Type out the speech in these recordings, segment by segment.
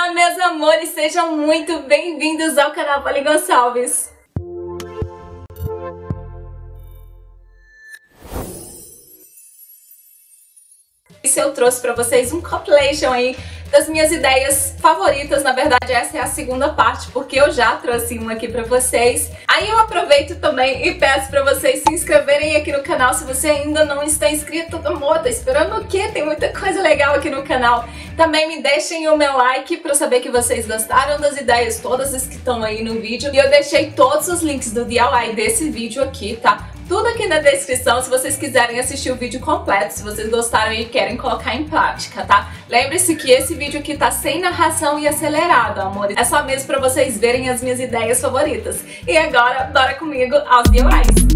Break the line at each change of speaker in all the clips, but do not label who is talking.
Olá, meus amores, sejam muito bem-vindos ao canal Gonçalves. Eu trouxe para vocês um compilation aí das minhas ideias favoritas. Na verdade, essa é a segunda parte, porque eu já trouxe uma aqui para vocês. Aí eu aproveito também e peço para vocês se inscreverem aqui no canal se você ainda não está inscrito. Amor, tá esperando o quê? Tem muita coisa legal aqui no canal. Também me deixem o meu like para saber que vocês gostaram das ideias todas as que estão aí no vídeo. E eu deixei todos os links do DIY desse vídeo aqui, tá? Tudo aqui na descrição, se vocês quiserem assistir o vídeo completo, se vocês gostaram e querem colocar em prática, tá? Lembre-se que esse vídeo aqui tá sem narração e acelerado, amores. É só mesmo pra vocês verem as minhas ideias favoritas. E agora, bora comigo aos DIYs!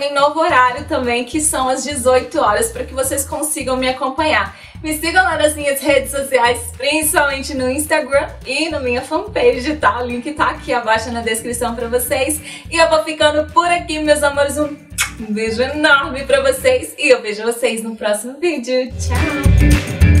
em novo horário também, que são às 18 horas, para que vocês consigam me acompanhar. Me sigam lá nas minhas redes sociais, principalmente no Instagram e na minha fanpage, tá? O link tá aqui abaixo na descrição pra vocês. E eu vou ficando por aqui, meus amores. Um beijo enorme pra vocês e eu vejo vocês no próximo vídeo. Tchau!